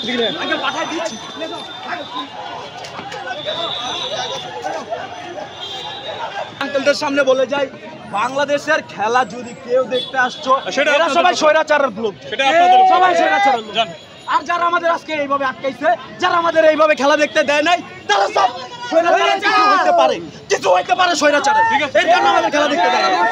আঙ্কেলদের সামনে বলে যাই, বাংলাদেশের খেলা যদি কেউ দেখতে আসছো, এরা সবাই স্বৈরাচারের লোক, সবাই স্বৈরাচারের লোক। আর যারা আমাদের আজকে এইভাবে আটকাইছে, যারা আমাদের এইভাবে খেলা দেখতে দেয় নাই, তারা সব স্বৈরাচারের কিছু হইতে পারে স্বৈরাচারের। এই জন্য আমাদের খেলা দেখতে দেয় না।